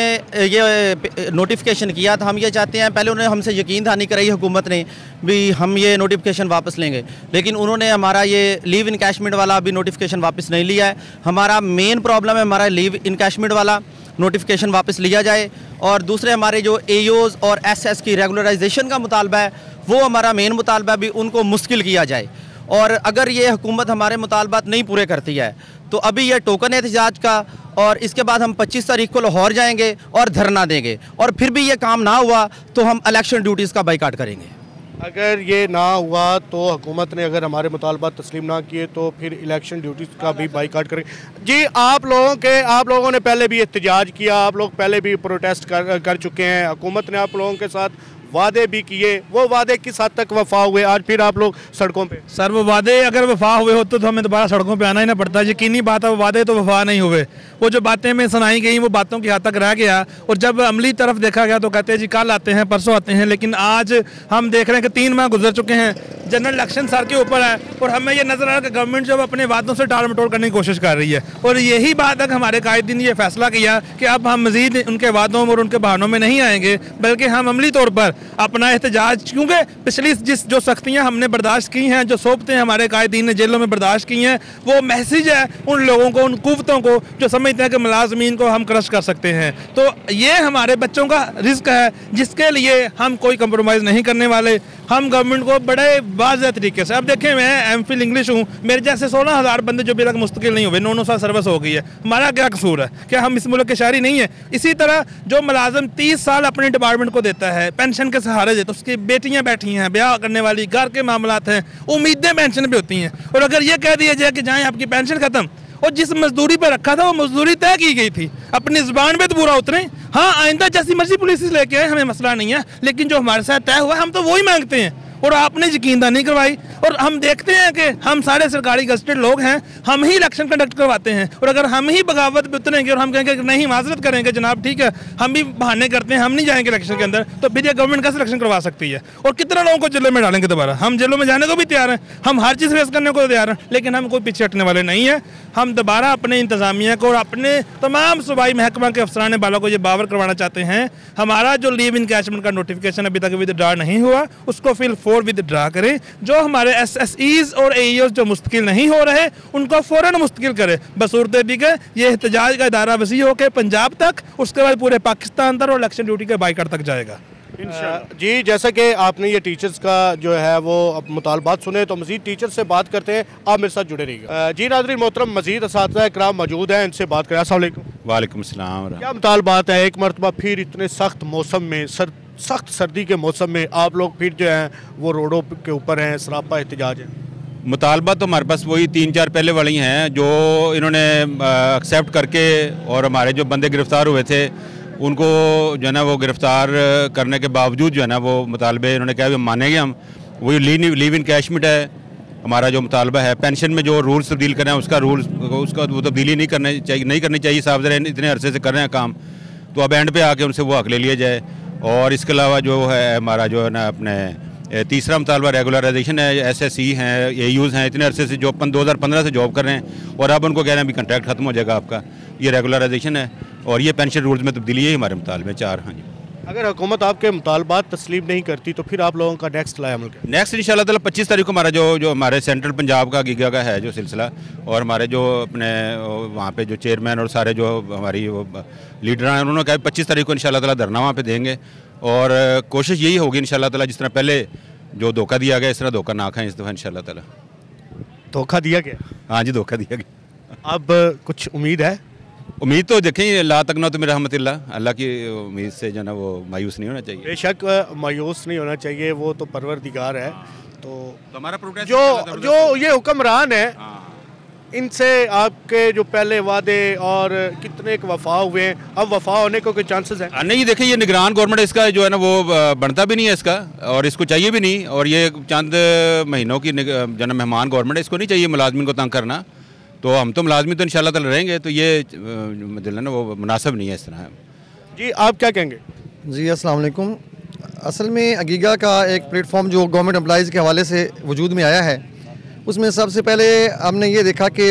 ये नोटिफिकेशन किया था, हम ये चाहते हैं, पहले उन्होंने हमसे यकीन दहानी कराई हुकूमत ने भी हम ये नोटिफिकेशन वापस लेंगे, लेकिन उन्होंने हमारा ये लीव इनकैशमेंट वाला अभी नोटिफिकेशन वापस नहीं लिया है। हमारा मेन प्रॉब्लम है हमारा लीव इनकैशमेंट वाला नोटिफिकेशन वापस लिया जाए और दूसरे हमारे जो एओज़ और एसएस की रेगुलराइजेशन का मुतालबा है वो हमारा मेन मुतालबा भी उनको मुश्किल किया जाए। और अगर ये हुकूमत हमारे मुतालबात नहीं पूरे करती है तो अभी ये टोकन एहतजाज का और इसके बाद हम पच्चीस तारीख को लाहौर जाएंगे और धरना देंगे और फिर भी ये काम ना हुआ तो हम इलेक्शन ड्यूटीज़ का बाइकाट करेंगे। अगर ये ना हुआ तो हुकूमत ने अगर हमारे मुतालबात तस्लीम ना किए तो फिर इलेक्शन ड्यूटीज़ का भी बाइकाट करेंगे। जी, आप लोगों के आप लोगों ने पहले भी एहतजाज किया, आप लोग पहले भी प्रोटेस्ट कर कर चुके हैं, हुकूमत ने आप लोगों के साथ वादे भी किए, वो वादे किस हद तक वफा हुए? आज फिर आप लोग सड़कों पे। सर, वो वादे अगर वफा हुए होते तो हमें दोबारा सड़कों पे आना ही ना पड़ता। यकीनी बात है, वो वादे तो वफा नहीं हुए। वो जो बातें में सुनाई गई वो बातों की हद तक रह गया और जब अमली तरफ देखा गया तो कहते हैं जी कल आते हैं, परसों आते हैं, लेकिन आज हम देख रहे हैं कि तीन माह गुजर चुके हैं, जनरल इलेक्शन सर के ऊपर है और हमें ये नजर आ रहा है कि गवर्नमेंट जो अपने वादों से टाल मटोल करने की कोशिश कर रही है। और यही बात है कि हमारे कायदीन ने ये फैसला किया कि अब हम मजीद उनके वादों और उनके बहानों में नहीं आएंगे, बल्कि हम अमली तौर पर अपना एहतजाज, क्योंकि पिछली जिस जो सख्तियां हमने बर्दाश्त की हैं, जो सोबतें हमारे कायदीन ने जेलों में बर्दाश्त की हैं, वो मैसेज है उन लोगों को, उन कुव्वतों को जो समझते हैं कि मुलाजमीन को हम क्रश कर सकते हैं। तो ये हमारे बच्चों का रिस्क है जिसके लिए हम कोई कंप्रोमाइज़ नहीं करने वाले। हम गवर्नमेंट को बड़े वाज़ेह तरीके से, अब देखें मैं एम फिल इंग्लिश हूँ, मेरे जैसे सोलह हज़ार बंदे जो अभी तक मुस्तकिल नहीं हुए, नौ नौ साल सर्विस हो गई है, हमारा क्या कसूर है? क्या हम इस मुल्क के शहरी नहीं है? इसी तरह जो मुलाजम तीस साल अपने डिपार्टमेंट को देता है, पेंशन के सहारे देता है, उसकी बेटियां बैठी हैं, ब्याह करने वाली, घर के मामलात हैं, उम्मीदें पेंशन पे होती हैं, और अगर ये कह दिया जाए कि जाएँ आपकी पेंशन खत्म, और जिस मजदूरी पर रखा था वो मजदूरी तय की गई थी, अपनी ज़ुबान पे तो पूरा उतरे। हाँ, आइंदा जैसी मर्जी पुलिस लेके आए, हमें मसला नहीं है, लेकिन जो हमारे साथ तय हुआ हम तो वही मांगते हैं और आपने यकीनदानी करवाई। और हम देखते हैं कि हम सारे सरकारी गजटेड लोग हैं, हम ही इलेक्शन कंडक्ट करवाते हैं, और अगर हम ही बगावत पे उतरेंगे और हम कहेंगे कि नहीं माजरत करेंगे जनाब, ठीक है, हम भी बहाने करते हैं, हम नहीं जाएंगे इलेक्शन के अंदर, तो फिर ये गवर्नमेंट कैसे इलेक्शन करवा सकती है? और कितने लोगों को जेलों में डालेंगे दोबारा? हम जेलों में जाने को भी तैयार हैं, हम हर चीज़ फेस करने को तैयार हैं, लेकिन हम कोई पीछे हटने वाले नहीं हैं। हम दोबारा अपने इंतजामिया को और अपने तमाम सूबाई महकमा के अफसरान बालों को ये बावर करवाना चाहते हैं, हमारा जो लीव इनकैशमेंट का नोटिफिकेशन अभी तक विदड्रा नहीं हुआ उसको फिल फोर विदड्रा करें। जो हमारे एस एस ईज और एईओ जो मुस्तकिल नहीं हो रहे उनको फौरन मुस्तकिल करे। बसूरत दी के ये एहतजाज का इदारा वसी हो के पंजाब तक, उसके बाद पूरे पाकिस्तान तक और इलेक्शन ड्यूटी के बाइकाट तक जाएगा। जी, जैसा कि आपने ये टीचर्स का जो है वो मुतालबात सुने, तो मज़ीद टीचर से बात करते हैं, आप मेरे साथ जुड़े रहिएगा। जी नाज़रीन मोहतरम, मज़ीद असातिज़ा इकराम मौजूद हैं, इनसे बात करें। अस्सलाम वालेकुम। वालेकुम सलाम। क्या मुतालबात है? एक मरतबा फिर इतने सख्त मौसम में, सर सख्त सर्दी के मौसम में आप लोग फिर जो हैं वो रोडों के ऊपर हैं, सरापा एहतजाज है। मुतालबा तो हमारे पास वही तीन चार पहले वाली हैं जो इन्होंने एक्सेप्ट करके, और हमारे जो बंदे गिरफ़्तार हुए थे उनको जो है ना वो गिरफ़्तार करने के बावजूद जो है ना वो मुतालबे इन्होंने कहा मानेंगे हम। वही लीव इनकैशमेंट है हमारा जो मुतालबा है। पेंशन में जो रूल्स तब्दील करें उसका रूल्स उसका वो तब्दीली नहीं करनी चाहिए नहीं करनी चाहिए साहब, ज़रा इतने अरसे से कर रहे हैं काम, तो अब एंड पे आके उनसे वो हक ले लिया जाए। और इसके अलावा जो है हमारा जो है ना अपने तीसरा मुतालबा रेगुलराइजेशन है, एस एस सी हैं, ए यूज़ हैं, इतने अरसे से जॉब दो हज़ार पंद्रह से जॉब कर रहे हैं और अब उनको कह रहे हैं अभी कंट्रैक्ट ख़त्म हो जाएगा आपका। ये रेगुलराइजेशन है और ये पेंशन रूल्स में तब्दीली है हमारे मुतालबे चार। हाँ जी, अगर हुकूमत आपके मुतालबात तस्लीम नहीं करती तो फिर आप लोगों का नेक्स्ट लाए अमल क्या? नेक्स्ट इंशाल्लाह ताला पच्चीस तारीख को हमारा जो जो हमारे सेंट्रल पंजाब का गीगा का है जो सिलसिला, और हमारे जो अपने वहाँ पे जो चेयरमैन और सारे जो हमारी वो लीडर हैं उन्होंने कहा पच्चीस तारीख को इंशाल्लाह ताला धरना वहाँ पे देंगे और कोशिश यही होगी इंशाल्लाह ताला जिस तरह पहले जो धोखा दिया गया इस तरह धोखा ना खाएं इस दफ़ा इंशाल्लाह ताला। धोखा दिया गया? हाँ जी, धोखा दिया गया। अब कुछ उम्मीद है? उम्मीद तो देखें, ला तक ना तो मेरा रहमतिल्लाह, अल्लाह की उम्मीद से जो ना वो मायूस नहीं होना चाहिए। बेशक मायूस नहीं होना चाहिए, वो तो परवरदिगार है। तो, तो हमारा प्रोटेस्ट जो जो ये हुक्मरान है इनसे आपके जो पहले वादे और कितने के वफा हुए हैं, अब वफा होने को कोई चांसेस है? नहीं, देखें ये निगरान गवर्नमेंट इसका जो है ना वो बनता भी नहीं है इसका और इसको चाहिए भी नहीं, और ये चंद महीनों की जो ना मेहमान गवर्नमेंट है, इसको नहीं चाहिए मुलाजमिन को तंग करना। तो हम तो मुलाजमी तो इंशाल्लाह ताला रहेंगे, तो ये मतलब ना वो मुनासिब नहीं है इस तरह। जी आप क्या कहेंगे? जी अस्सलाम वालेकुम। असल में अगीगा का एक प्लेटफॉर्म जो गवर्नमेंट एम्प्लॉइज़ के हवाले से वजूद में आया है, उसमें सबसे पहले हमने ये देखा कि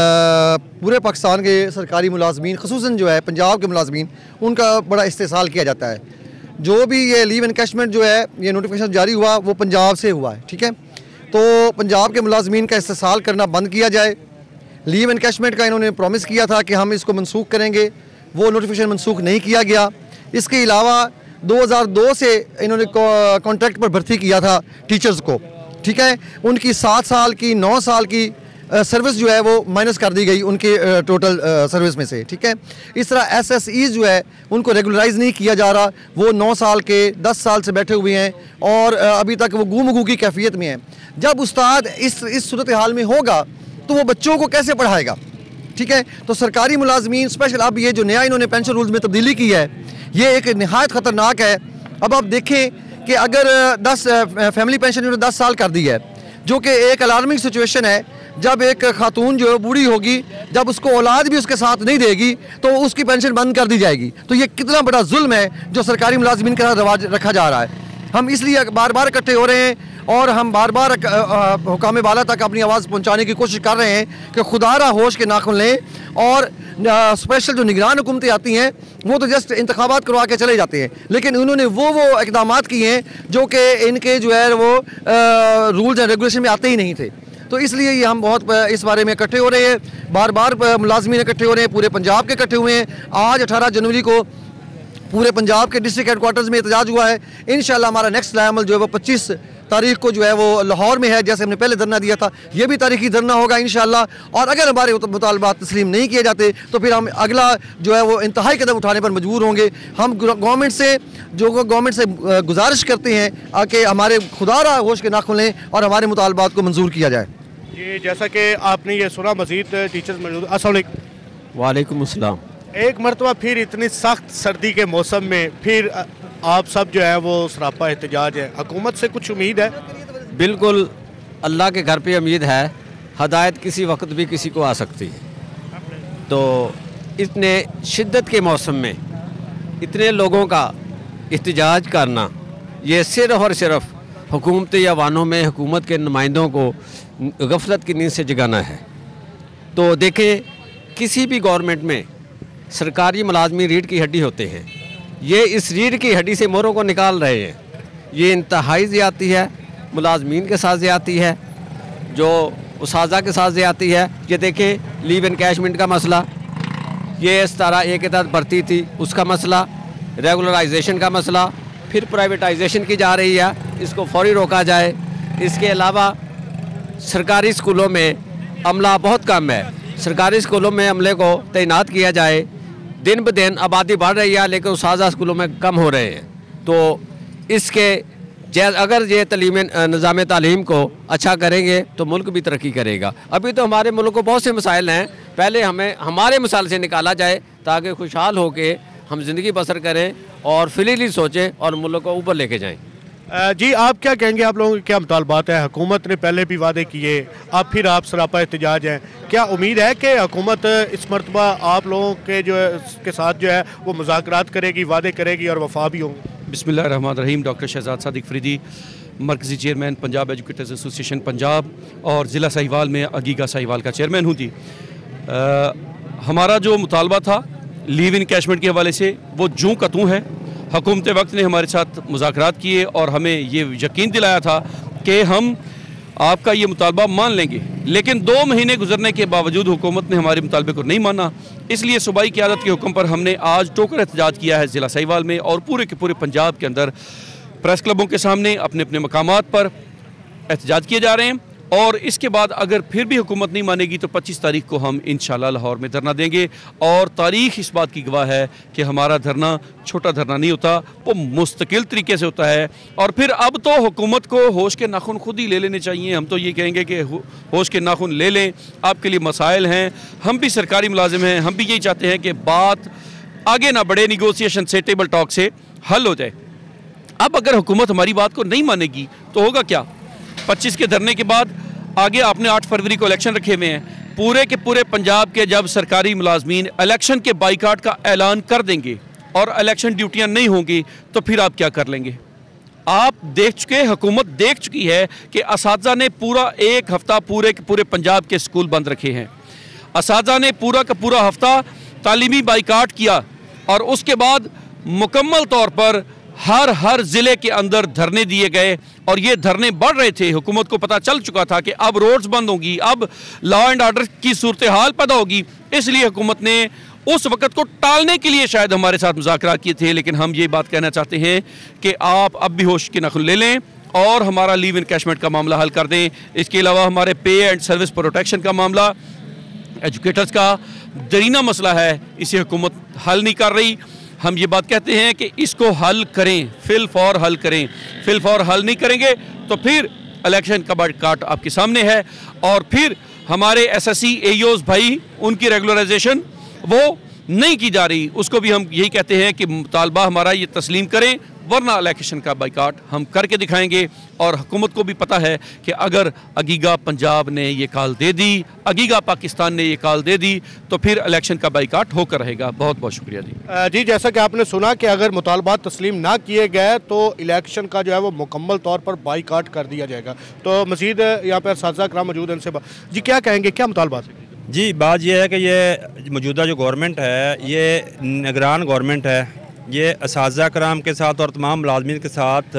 पूरे पाकिस्तान के सरकारी मुलाजमीन ख़ुसूसन जो है पंजाब के मुलाजमीन उनका बड़ा इस्तेसाल किया जाता है। जो भी ये लीव एनकैशमेंट जो है ये नोटिफिकेशन जारी हुआ वो पंजाब से हुआ है, ठीक है। तो पंजाब के मुलाजमीन का इस्तेसाल करना बंद किया जाए। लीव एनकैशमेंट का इन्होंने प्रॉमिस किया था कि हम इसको मनसूख करेंगे, वो नोटिफिकेशन मनसूख नहीं किया गया। इसके अलावा दो हज़ार दो से इन्होंने कॉन्ट्रैक्ट पर भर्ती किया था टीचर्स को, ठीक है। उनकी सात साल की नौ साल की सर्विस जो है वो माइनस कर दी गई उनके टोटल सर्विस में से, ठीक है। इस तरह एस एस ई जो है उनको रेगुलराइज नहीं किया जा रहा, वो नौ साल के दस साल से बैठे हुए हैं और अभी तक वो गुम गू की कैफियत में हैं। जब उस्ताद इस इस सूरत हाल में होगा तो वो बच्चों को कैसे पढ़ाएगा, ठीक है। तो सरकारी मुलाजमीन स्पेशल अब ये जो नया इन्होंने पेंशन रूल्स में तब्दीली की है ये एक नहायत ख़तरनाक है। अब आप देखें कि अगर दस फैमिली पेंशन इन्होंने दस साल कर दी है, जो कि एक अलार्मिंग सिचुएशन है। जब एक खातून जो है बूढ़ी होगी, जब उसको औलाद भी उसके साथ नहीं देगी तो उसकी पेंशन बंद कर दी जाएगी। तो ये कितना बड़ा जुल्म है जो सरकारी मुलाजमीन के साथ रवाज रखा जा रहा है। हम इसलिए बार बार इकट्ठे हो रहे हैं और हम बार बार हुकाम वाला तक अपनी आवाज़ पहुंचाने की कोशिश कर रहे हैं कि खुदारा होश के नाखुन लें। और स्पेशल जो निगरान हुकूमतें आती हैं वो तो जस्ट इंतखाबात करवा के चले जाते हैं, लेकिन उन्होंने वो वो इकदाम किए हैं जो कि इनके जो है वो रूल्स एंड रेगुलेशन में आते ही नहीं थे। तो इसलिए ये हम बहुत इस बारे में इकट्ठे हो रहे हैं, बार बार मुलाजमीन इकट्ठे हो रहे हैं, पूरे पंजाब के इकट्ठे हुए हैं। आज अठारह जनवरी को पूरे पंजाब के डिस्ट्रिक्ट हेडक्वार्टर्स में एहतजाज हुआ है। इंशाल्लाह हमारा नेक्स्ट अमल जो है वो पच्चीस तारीख को जो है वो लाहौर में है, जैसे हमने पहले धरना दिया था, ये भी तारीखी धरना होगा इंशाल्लाह। और अगर हमारे मुतालबात तस्लीम नहीं किए जाते तो फिर हम अगला जो है वो इंतहाई कदम उठाने पर मजबूर होंगे। हम गवर्नमेंट से जो गवर्नमेंट से गुजारिश करते हैं कि हमारे खुदारा होश के नाखुन लें और हमारे मुतालबात को मंजूर किया जाए। जी जैसा कि आपने ये सुना, मज़ीद टीचर्स मौजूद। अस्सलाम वालेकुम। वालेकुम अस्सलाम। एक मरतबा फिर इतनी सख्त सर्दी के मौसम में फिर आप सब जो है वो सरापा एहतजाज है, हुकूमत से कुछ उम्मीद है? बिल्कुल, अल्लाह के घर पे उम्मीद है। हदायत किसी वक्त भी किसी को आ सकती है। तो इतने शिद्दत के मौसम में इतने लोगों का एहतजाज करना, ये सिर्फ और सिर्फ हुकूमत या वानों में हुकूमत के नुमाइंदों को गफलत की नींद से जगाना है। तो देखें, किसी भी गवर्नमेंट में सरकारी मुलाजमी रीढ़ की हड्डी होते हैं, ये इस रीढ़ की हड्डी से मोरों को निकाल रहे हैं। ये इंतहाई ज़्यादती है, मुलाजमीन के साथ ज़्यादती है, जो उसाजा के साथ ज़्यादती है। ये देखें, लीव एनकैशमेंट का मसला, ये सतारा ए के तहत भर्ती थी उसका मसला, रेगुलराइजेशन का मसला, फिर प्राइवेटाइजेशन की जा रही है, इसको फौरी रोका जाए। इसके अलावा सरकारी स्कूलों में अमला बहुत कम है, सरकारी स्कूलों में अमले को तैनात किया जाए। दिन ब दिन आबादी बढ़ रही है लेकिन उसाजा स्कूलों में कम हो रहे हैं। तो इसके जैसे अगर ये तलीम निज़ाम तालीम को अच्छा करेंगे तो मुल्क भी तरक्की करेगा। अभी तो हमारे मुल्क को बहुत से मसाइल हैं, पहले हमें हमारे मसाइल से निकाला जाए ताकि खुशहाल होकर हम ज़िंदगी बसर करें और फिलीली सोचें और मुल्क को ऊपर लेके जाएं। जी आप क्या कहेंगे, आप लोगों के क्या मुतालबात है? हुकूमत ने पहले भी वादे किए, अब फिर आप सरापा एहतजाज हैं, क्या उम्मीद है कि हुकूमत इस मरतबा आप लोगों के जो है के साथ जो है वो मुज़ाकरात करेगी, वादे करेगी और वफा भी होंगे? बिस्मिल्लाहिर्रहमानिर्रहीम। डॉक्टर शहजाद सादिक फरीदी। मरकज़ी chairman Punjab educators association Punjab और ज़िला साहिवाल में अगीगा साहिवाल का चेयरमैन हूँ थी। हमारा जो मुतालबा था लीव इनकैशमेंट के हवाले से वो जूँ का तूँ है। हुकूमत वक्त ने हमारे साथ मुज़ाकरात किए और हमें ये यकीन दिलाया था कि हम आपका ये मुतालबा मान लेंगे, लेकिन दो महीने गुजरने के बावजूद हुकूमत ने हमारे मुतालबे को नहीं माना। इसलिए सूबाई क़यादत के हुक्म पर हमने आज टोकर एहतजाज किया है ज़िला साहिवाल में और पूरे के पूरे पंजाब के अंदर प्रेस क्लबों के सामने अपने अपने मकामात पर एहतजाज किए जा रहे हैं। और इसके बाद अगर फिर भी हुकूमत नहीं मानेगी तो पच्चीस तारीख को हम इंशाल्लाह लाहौर में धरना देंगे। और तारीख़ इस बात की गवाह है कि हमारा धरना छोटा धरना नहीं होता, वो मुस्तकिल तरीके से होता है। और फिर अब तो हुकूमत को होश के नाखून खुद ही ले लेने चाहिए। हम तो ये कहेंगे कि होश के नाखून ले लें, आपके लिए मसाइल हैं, हम भी सरकारी मुलाजिम हैं, हम भी यही चाहते हैं कि बात आगे ना बढ़े, निगोसिएशन से, टेबल टॉक से हल हो जाए। अब अगर हुकूमत हमारी बात को नहीं मानेगी तो होगा क्या? पच्चीस के धरने के बाद आगे आपने आठ फरवरी को इलेक्शन रखे हुए हैं। पूरे के पूरे पंजाब के जब सरकारी मुलाजमीन इलेक्शन के बाइकाट का ऐलान कर देंगे और इलेक्शन ड्यूटियां नहीं होंगी तो फिर आप क्या कर लेंगे? आप देख चुके, हुकूमत देख चुकी है कि असातिज़ा ने पूरा एक हफ़्ता पूरे के पूरे पंजाब के स्कूल बंद रखे हैं। असातिज़ा ने पूरा का पूरा हफ़्ता तालीमी बाइकाट किया और उसके बाद मुकम्मल तौर पर हर हर ज़िले के अंदर धरने दिए गए और ये धरने बढ़ रहे थे। हुकूमत को पता चल चुका था कि अब रोड्स बंद होंगी, अब लॉ एंड ऑर्डर की सूरत हाल पैदा होगी। इसलिए हुकूमत ने उस वक़्त को टालने के लिए शायद हमारे साथ मुज़ाकरात किए थे। लेकिन हम ये बात कहना चाहते हैं कि आप अब भी होश के नाखून ले लें और हमारा लीव इनकैशमेंट का मामला हल कर दें। इसके अलावा हमारे पे एंड सर्विस प्रोटेक्शन का मामला, एजुकेटर्स का दरीना मसला है, इसे हुकूमत हल नहीं कर रही। हम ये बात कहते हैं कि इसको हल करें, फिल फॉर हल करें। फिल फॉर हल नहीं करेंगे तो फिर इलेक्शन का बाइकाट आपके सामने है। और फिर हमारे एसएससी एईओज़ भाई, उनकी रेगुलराइजेशन वो नहीं की जा रही, उसको भी हम यही कहते हैं कि मुतालबा हमारा ये तस्लीम करें, वरना इलेक्शन का बाइकाट हम करके दिखाएंगे। और हुकूमत को भी पता है कि अगर अगीगा पंजाब ने ये कॉल दे दी, अगीगा पाकिस्तान ने ये कॉल दे दी तो फिर इलेक्शन का बाइकाट होकर रहेगा। बहुत बहुत शुक्रिया जी। जी, जैसा कि आपने सुना कि अगर मुतालबात तस्लीम ना किए गए तो इलेक्शन का जो है वो मुकम्मल तौर पर बाइकाट कर दिया जाएगा। तो मज़ीद यहाँ पर असातिज़ा कराम मौजूद हैं, इनसे जी क्या कहेंगे, क्या मुतालबात है? जी, बात यह है कि ये मौजूदा जो गवर्नमेंट है ये निगरान गवर्नमेंट है। ये असातिज़ा कराम के साथ और तमाम मुलाज़मीन के साथ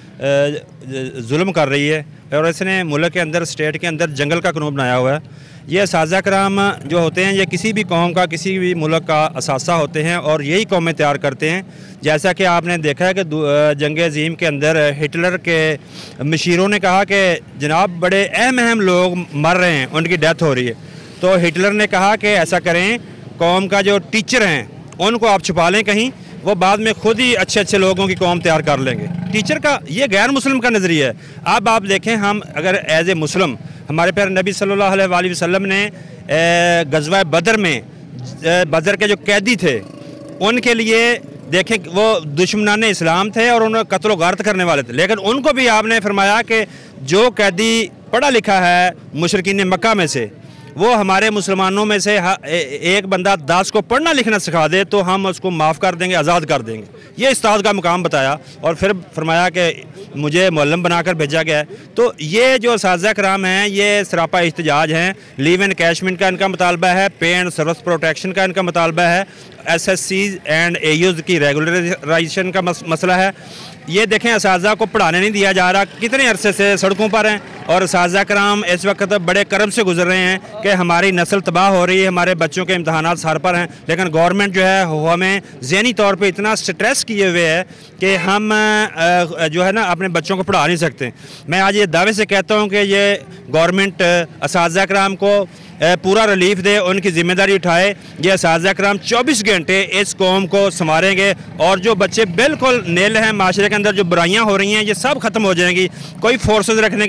जुल्म कर रही है और इसने मुल्क के अंदर, स्टेट के अंदर जंगल का कानून बनाया हुआ है। ये असातिज़ा कराम जो होते हैं ये किसी भी कौम का, किसी भी मुल्क का असासा होते हैं और यही कौमें तैयार करते हैं। जैसा कि आपने देखा है कि जंग अज़ीम के अंदर हिटलर के मशीरों ने कहा कि जनाब बड़े अहम अहम लोग मर रहे हैं, उनकी डेथ हो रही है। तो हिटलर ने कहा कि ऐसा करें, कौम का जो टीचर हैं उनको आप छुपा लें कहीं, वो बाद में खुद ही अच्छे अच्छे लोगों की कौम तैयार कर लेंगे। टीचर का ये गैर मुस्लिम का नज़रिया है। अब आप देखें, हम अगर एज ए मुस्लिम, हमारे प्यारे नबी सल्लल्लाहु अलैहि वसल्लम ने गज़वा बदर में, बदर के जो कैदी थे उनके लिए देखें, वो दुश्मनान इस्लाम थे और उन्हें कत्ल व गारत करने वाले थे, लेकिन उनको भी आपने फरमाया कि जो कैदी पढ़ा लिखा है मुशरिकीन मक्का में से, वो हमारे मुसलमानों में से एक बंदा दस को पढ़ना लिखना सिखा दे तो हम उसको माफ़ कर देंगे, आज़ाद कर देंगे। ये उस्ताद का मुकाम बताया और फिर फरमाया कि मुझे मुअल्लिम बनाकर भेजा गया है। तो ये जो असातिज़ा कराम हैं ये सरापा इhtजाज हैं। लीव एंड कैशमेंट का इनका मुतालबा है, पे एंड सर्विस प्रोटेक्शन का इनका मुतालबा है, S S C and A Es की रेगुलराइजेशन का मस, मसला है। ये देखें, असातिज़ा को पढ़ाने नहीं दिया जा रहा, कितने अरसे से सड़कों पर हैं और असातिज़ा कराम इस वक्त बड़े कर्म से गुजर रहे हैं कि हमारी नस्ल तबाह हो रही है, हमारे बच्चों के इम्तहानात सर पर हैं। लेकिन गवर्नमेंट जो है वो हमें ज़हनी तौर पे इतना स्ट्रेस किए हुए है कि हम जो है ना अपने बच्चों को पढ़ा नहीं सकते। मैं आज ये दावे से कहता हूँ कि ये गवर्नमेंट असातिज़ा कराम को पूरा रिलीफ दे, उनकी ज़िम्मेदारी उठाए। ये असातिज़ा कराम चौबीस घंटे इस कौम को संवारेंगे और जो बच्चे बिल्कुल नेल हैं माशरे के अंदर, जो बुराइयां हो रही हैं ये सब ख़त्म हो जाएंगी। कोई फोर्सेस रखने की ज़रूरत नहीं।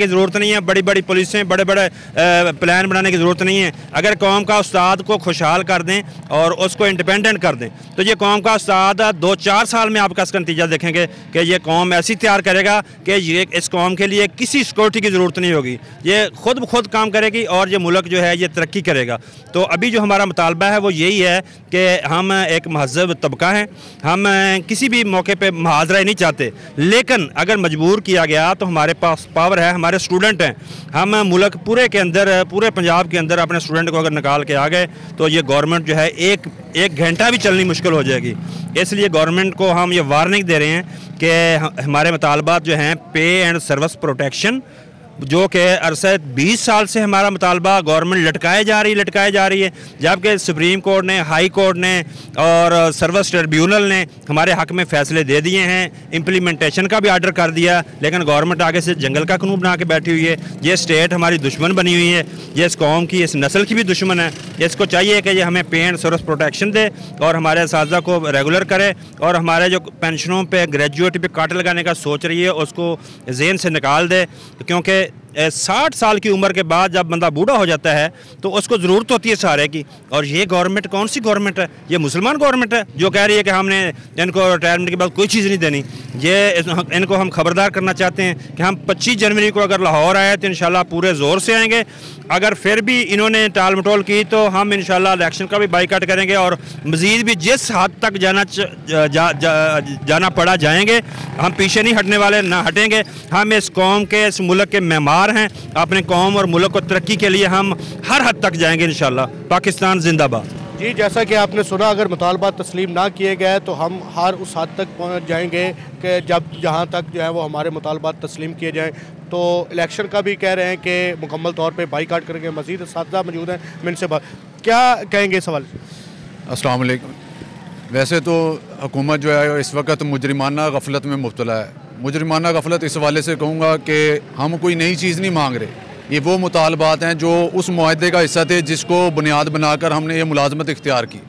नहीं है, बड़ी बड़ी पुलिसें, बड़े बड़े प्लान बनाने की ज़रूरत नहीं है। अगर कौम का उस्ताद को खुशहाल कर दें और उसको इंडिपेंडेंट कर दें तो ये कौम का उस्ताद दो चार साल में आपका इसका नतीजा देखेंगे कि ये कौम ऐसी तैयार करेगा कि ये इस कौम के लिए किसी सिक्योरिटी की ज़रूरत नहीं होगी, ये खुद ब खुद काम करेगी और ये मुल्क जो है ये तरक्की करेगा। तो अभी जो हमारा मुतालबा है वो यही है कि हम एक महज़ब तबका हैं, हम किसी भी मौके पे मुहाज़रा नहीं चाहते, लेकिन अगर मजबूर किया गया तो हमारे पास पावर है, हमारे स्टूडेंट हैं, हम मुल्क पूरे के अंदर, पूरे पंजाब के अंदर अपने स्टूडेंट को अगर निकाल के आ गए तो ये गवर्नमेंट जो है एक एक घंटा भी चलनी मुश्किल हो जाएगी। इसलिए गवर्नमेंट को हम ये वार्निंग दे रहे हैं कि हमारे मुतालबात जो हैं पे एंड सर्विस प्रोटेक्शन, जो कि अरसे बीस साल से हमारा मुतालबा गवर्नमेंट लटकाए जा रही लटकाए जा रही है, जबकि सुप्रीम कोर्ट ने, हाई कोर्ट ने और सर्विस ट्रिब्यूनल ने हमारे हक़ में फ़ैसले दे दिए हैं, इम्प्लीमेंटेशन का भी आर्डर कर दिया, लेकिन गवर्नमेंट आगे से जंगल का कानून बना के बैठी हुई है। ये स्टेट हमारी दुश्मन बनी हुई है, ये इस कौम की, इस नस्ल की भी दुश्मन है। इसको चाहिए कि ये हमें पे एंड सर्विस प्रोटेक्शन दे और हमारे असातिज़ा को रेगुलर करे और हमारे जो पेंशनों पर, ग्रेजुएटी पर काट लगाने का सोच रही है उसको ज़हन से निकाल दे, क्योंकि साठ साल की उम्र के बाद जब बंदा बूढ़ा हो जाता है तो उसको ज़रूरत होती है सहारे की। और ये गवर्नमेंट कौन सी गवर्नमेंट है? ये मुसलमान गवर्नमेंट है जो कह रही है कि हमने इनको रिटायरमेंट के बाद कोई चीज़ नहीं देनी। ये इनको हम खबरदार करना चाहते हैं कि हम पच्चीस जनवरी को अगर लाहौर आए तो इंशाल्लाह पूरे ज़ोर से आएंगे। अगर फिर भी इन्होंने टाल मटोल की तो हम इंशाल्लाह इलेक्शन का भी बाइकाट करेंगे और मज़ीद भी जिस हद तक जाना जा, जा, जा, जाना पड़ा जाएंगे। हम पीछे नहीं हटने वाले, ना हटेंगे। हम इस कौम के, इस मुल्क के मेहमान हैं, अपने कौम और मुल्क को तरक्की के लिए हम हर हद तक जाएंगे इंशाल्लाह। पाकिस्तान जिंदाबाद। जी, जैसा कि आपने सुना, अगर मुतालबा तस्लीम ना किए गए तो हम हर उस हद तक पहुँच जाएंगे कि जब जहाँ तक जो है वो हमारे मुतालबा तस्लीम किए जाएँ। तो इलेक्शन का भी कह रहे हैं कि मुकम्मल तौर पे बाईकाट करेंगे। मज़ीद असातिज़ा मौजूद हैं, मैं इनसे बात, क्या कहेंगे सवाल? अस्सलाम वालेकुम। वैसे तो हुकूमत जो है इस वक्त मुजरिमाना गफलत में मुब्तला है। मुजरिमाना गफलत इस हवाले से कहूँगा कि हम कोई नई चीज़ नहीं मांग रहे, ये वो मुतालबात हैं जो उस मुआहदे का हिस्सा थे जिसको बुनियाद बनाकर हमने ये मुलाजमत इख्तियार की।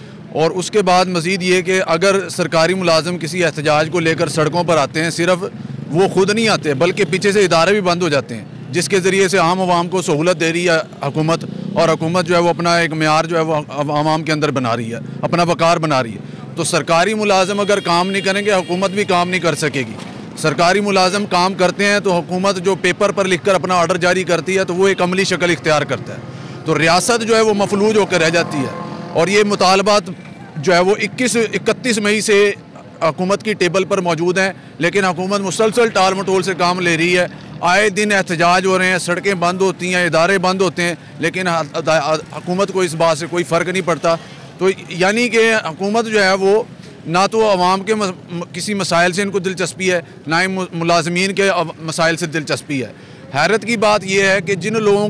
और उसके बाद मज़ीद ये कि अगर सरकारी मुलाजम किसी एहतजाज को लेकर सड़कों पर आते हैं, सिर्फ वो खुद नहीं आते बल्कि पीछे से इदारे भी बंद हो जाते हैं, जिसके ज़रिए से आम आवाम को सहूलत दे रही है हुकूमत, और हुकूमत जो है वो अपना एक मेयार जो है वो आवाम के अंदर बना रही है, अपना वक़ार बना रही है। तो सरकारी मुलाजम अगर काम नहीं करेंगे, हुकूमत भी काम नहीं कर सकेगी। सरकारी मुलाजम काम करते हैं तो हुकूमत जो पेपर पर लिख कर अपना ऑर्डर जारी करती है तो वो एक अमली शक्ल इख्तियार करता है, तो रियासत जो है वो मफलूज होकर रह जाती है। और ये मुतालबात जो है वो इक्कीस इकतीस मई से हुकूमत की टेबल पर मौजूद हैं, लेकिन हुकूमत मुसलसल टाल मटोल से काम ले रही है। आए दिन एहतजाज हो रहे हैं, सड़कें बंद होती हैं, इदारे बंद होते हैं, लेकिन हुकूमत को इस बात से कोई फ़र्क नहीं पड़ता। तो यानी कि हुकूमत जो है वो ना तो आवाम के मस, किसी मसाइल से इनको दिलचस्पी है, ना ही मुलाजमीन के मसाइल से दिलचस्पी है। हैरत की बात यह है कि जिन लोगों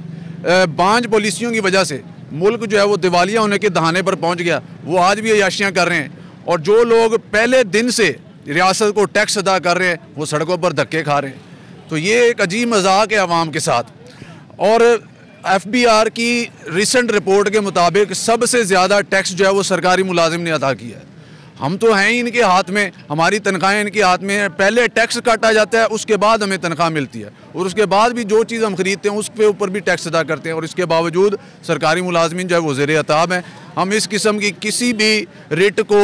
के बांझ पॉलिसियों की वजह से मुल्क जो है वो दिवालिया होने के दहाने पर पहुंच गया, वो आज भी अयाशियाँ कर रहे हैं। और जो लोग पहले दिन से रियासत को टैक्स अदा कर रहे हैं वो सड़कों पर धक्के खा रहे हैं। तो ये एक अजीब मजाक है आवाम के साथ। और एफ बी आर की रिसेंट रिपोर्ट के मुताबिक सबसे ज़्यादा टैक्स जो है वो सरकारी मुलाजिम ने अदा किया है। हम तो हैं ही इनके हाथ में, हमारी तनख्वाहें इनके हाथ में है। पहले टैक्स काटा जाता है, उसके बाद हमें तनख्वाह मिलती है, और उसके बाद भी जो चीज़ हम खरीदते हैं उसके ऊपर भी टैक्स अदा करते हैं। और इसके बावजूद सरकारी मुलाजमीन जो है वो ज़ेर अताब हैं। हम इस किस्म की किसी भी रिट को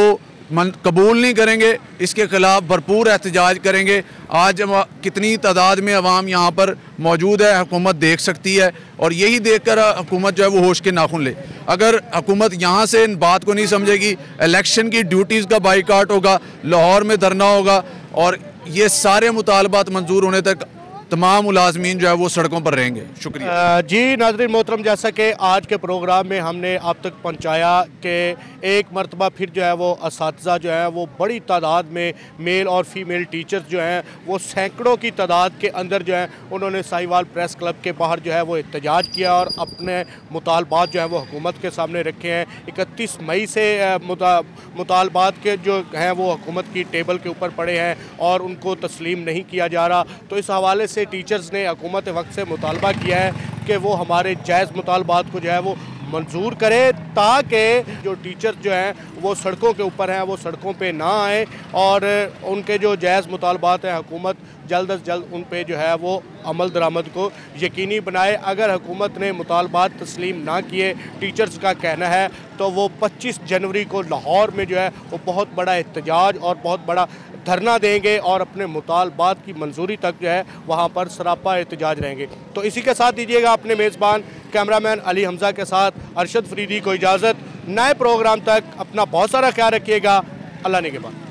कबूल नहीं करेंगे, इसके ख़िलाफ़ भरपूर एहतजाज करेंगे। आज कितनी तादाद में अवाम यहाँ पर मौजूद है, हुकूमत देख सकती है, और यही देखकर हुकूमत जो है वो होश के नाखून ले। अगर हुकूमत यहाँ से इन बात को नहीं समझेगी, इलेक्शन की ड्यूटीज़ का बाइकाट होगा, लाहौर में धरना होगा, और ये सारे मुतालबात मंजूर होने तक तमाम मुलाजमीन जो है वो सड़कों पर रहेंगे। शुक्रिया। जी नाज़रीन मोहतरम, जैसा कि आज के प्रोग्राम में हमने आप तक पहुंचाया कि एक मरतबा फिर जो है वो असातिज़ा जो है वो बड़ी तादाद में, मेल और फीमेल टीचर्स जो हैं वो सैकड़ों की तादाद के अंदर जो है उन्होंने साहिवाल प्रेस क्लब के बाहर जो है वो एहतजाज किया और अपने मुतालबात जो है वो हुकूमत के सामने रखे हैं। इकतीस मई से मुता, मुतालबात के जो हैं वो हुकूमत की टेबल के ऊपर पड़े हैं और उनको तस्लीम नहीं किया जा रहा। तो इस हवाले से टीचर्स ने हुकूमत वक्त से मुतालबा किया है कि वो हमारे जायज़ मुतालबात को जो है वो मंजूर करे। ताकि जो टीचर जो हैं वो सड़कों के ऊपर हैं वो सड़कों पे ना आए और उनके जो जायज़ मुतालबात हैं हुकूमत जल्द अज जल्द उन पे जो है वो अमल दरामद को यकीनी बनाए। अगर हुकूमत ने मुतालबात तस्लीम ना किए, टीचर्स का कहना है, तो वो पच्चीस जनवरी को लाहौर में जो है वो बहुत बड़ा एहतजाज और बहुत बड़ा धरना देंगे और अपने मुतालबात की मंजूरी तक जो है वहाँ पर सरापा एहतजाज रहेंगे। तो इसी के साथ दीजिएगा अपने मेज़बान कैमरामैन अली हमज़ा के साथ अरशद फरीदी को इजाज़त। नए प्रोग्राम तक अपना बहुत सारा ख्याल रखिएगा। अल्लाह ने के बाद।